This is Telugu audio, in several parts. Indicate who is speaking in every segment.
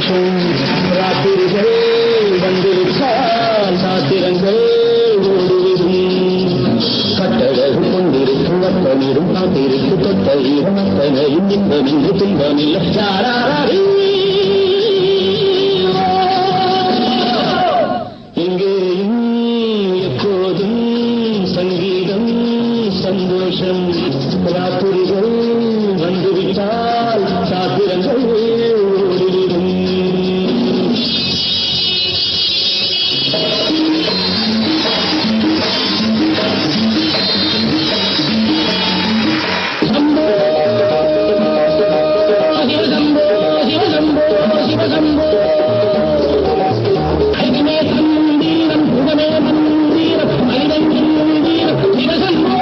Speaker 1: சந்தோஷம் ராத்திரிகள் வந்திருக்கால் சாத்திரங்கள் ஓடிவிடும் கட்டழகு கொண்டிருக்கும் அப்பனிரும் காத்திருக்கு தொட்ட ஈரமத்தனையும் இன்பமின்றி துன்பமில்லை யாராரி எங்கேயும் எப்போதும் சங்கீதம் சந்தோஷம் ராத்திரிகள் வந்துவிட்டால் சாத்திரங்கள் ஓடிவிடும் சம்போ சிவசம்போ சிவசம்போ சிவசம்போ அகிமே மந்திரம் புகமே மந்திரம் மனிதன் மந்திரம் சிவசம்போ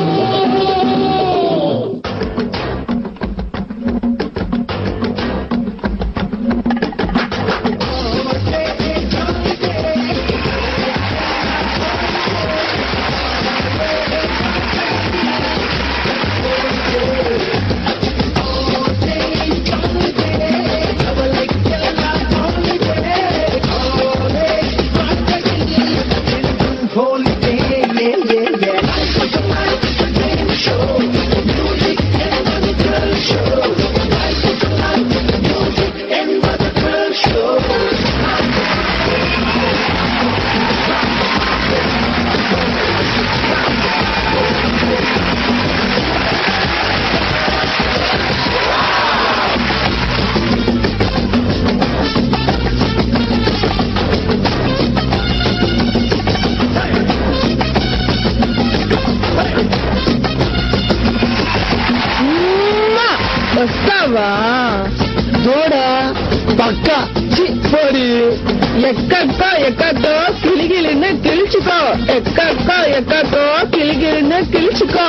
Speaker 1: వస్తావా దూడ పక్క చిప్పొడి ఎక్కక్క ఎక్కతో కిలిగిలిన కిలుచుకో ఎక్కక్క ఎక్కతో కిలిగిలిన కిలుచుకో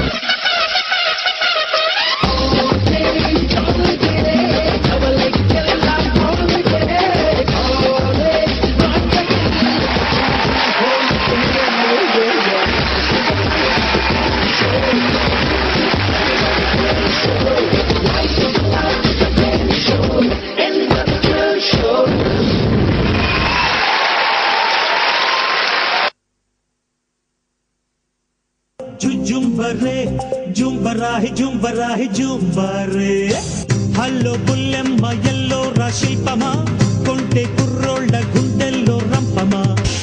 Speaker 2: జుంబరే జుంబరాహి జుంబరాహి జుంబరే హల్లో బుల్లెమ్మ ఎల్లో రా శిల్పమా కొంటె కుర్రోళ్ళ గుండెల్లో రంపమా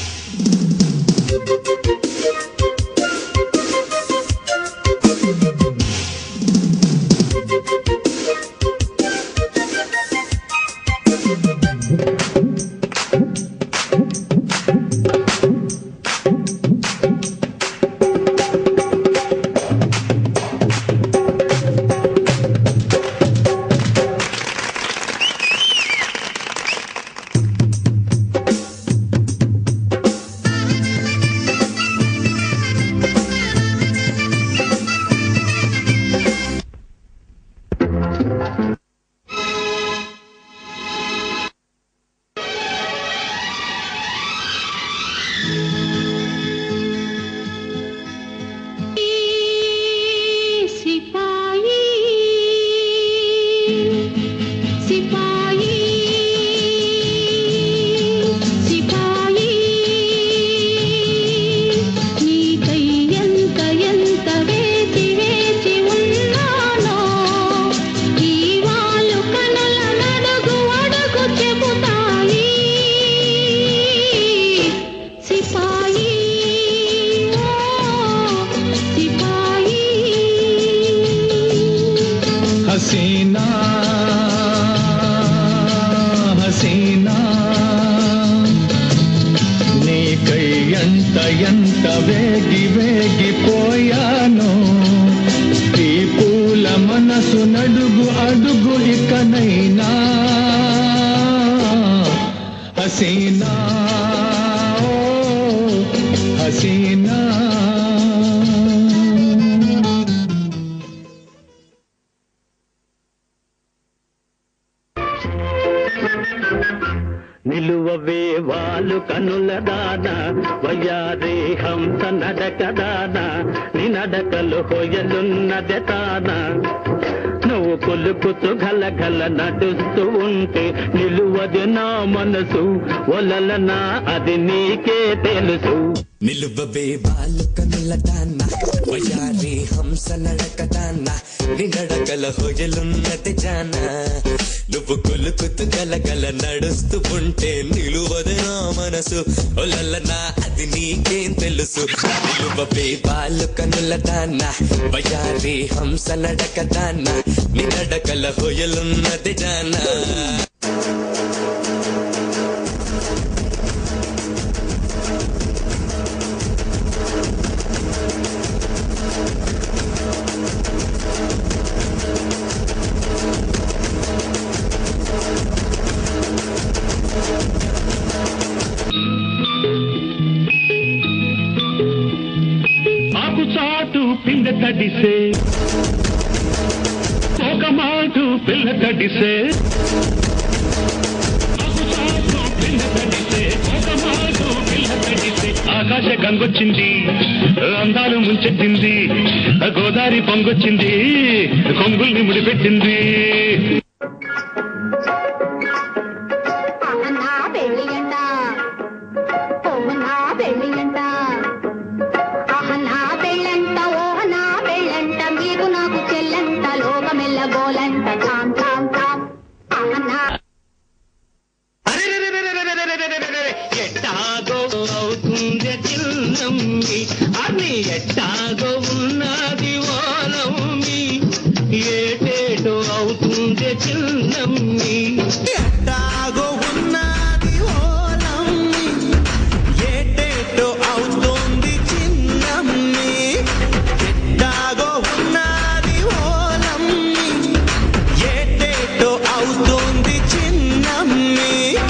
Speaker 3: ఎంత వేగి వేగిపోయాను ఈ పూల మనసు నడుగు అడుగు ఇకనైనా హసీనా ఓ హసీనా
Speaker 1: నిలువవే వాలు కనుల దాన వయ్యారే హంస నడక దాన నీ నడకలు హొయలున్నదే తాన నువ్వు నువ్వు కొలుకుతూ గలగల నడుస్తూ ఉంటే నిలువది నా మనసు ఒలలనా అది నీకే తెలుసు.
Speaker 4: నిలువవే బాలుకనుల దాన్న వయారి హంస నడకదాన్న నినడకల హొయలున్నది జాన నువ్వు కొలుకుతూ గలగల నడుస్తూ ఉంటే నిలువది నా మనసు ఒలలనా అది నీకేం తెలుసు. నిలువవే బాలుకనుల దాన్న వయారి హంస నడకదాన్న నినడకల హొయలున్నది జాన.
Speaker 3: చాటు పిల్ల తడిసే ఒక మాటు పిల్ల తడిసే ఆకాశ గంగొచ్చింది అందాలు ముంచెత్తింది గోదావరి పొంగొచ్చింది కొంగుల్ని ముడిపెట్టింది.
Speaker 1: ఎట్టాగో అవుతుంది చిన్నమ్మి అది ఎట్టాగో ఉన్నది ఓనమ్మి ఏటేటో అవుతుంది చిన్నమ్మి
Speaker 2: ఎట్టాగో ఉన్నది ఓనమ్మి ఏటేటో అవుతుంది చిన్నమ్మి ఎట్టాగో ఉన్నది ఓనమ్మి ఏటేటో అవుతుంది చిన్నమ్మి.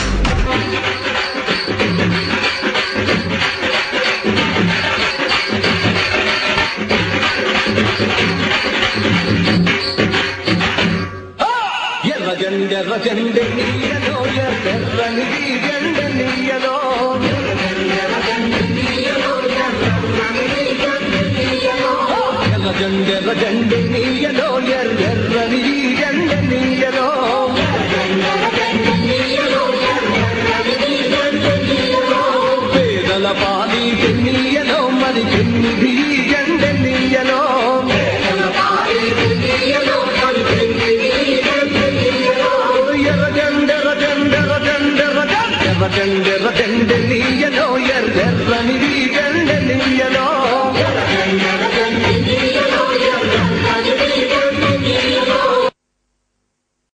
Speaker 3: ఎర్రజెండె నీయలో ఎర్రని జెండ నీయలో ఎర్రజెండె నీయలో ఎర్రని జెండ నీయలో పేదల పాలి నీయలో మరి చెన్నిది జెండ నీయలో ఎర్రజెండె నీయలో ఎర్రని